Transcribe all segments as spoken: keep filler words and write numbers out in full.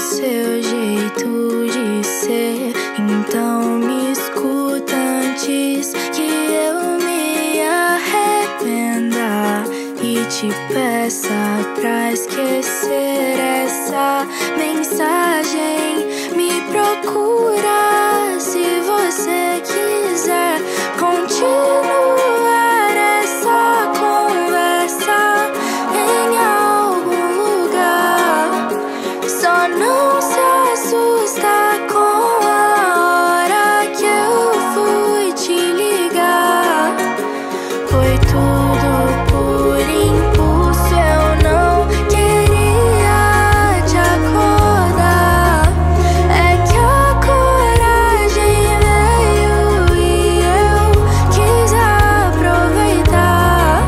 seu jeito de ser. Então me escuta antes que eu me arrependa e te peça pra esquecer essa mensagem. Me procura se você quiser continuar essa conversa em algum lugar. Só não se assusta com a hora que eu fui te ligar. Foi tudo por impulso, eu não queria te acordar. É que a coragem veio e eu quis aproveitar.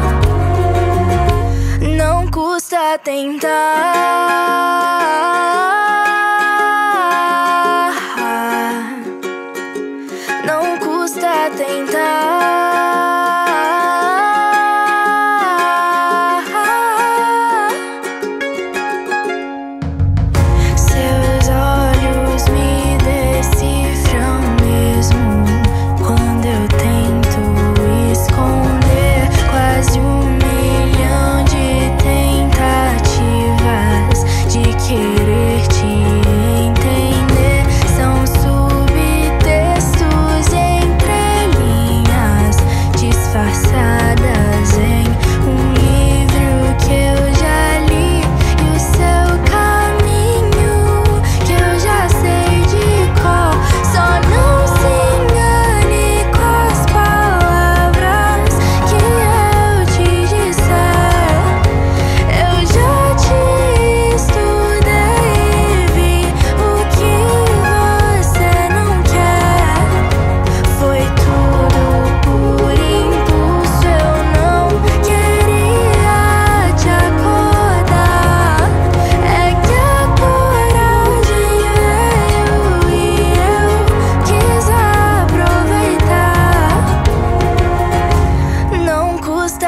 Não custa tentar, não custa tentar. Seus olhos me decifram mesmo quando eu tento esconder quase um milhão de tentativas de querer te entender. São subtextos entre linhas disfarçadas em um livro que eu já li, e o seu caminho que eu já sei de cor. Só não se engane com as palavras que eu te disser. Eu já te estudei e vi o que você não quer. Foi tudo por impulso, eu não queria te acordar. É que a coragem veio e eu quis aproveitar. Não custa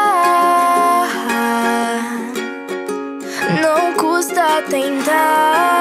tentar, não custa tentar.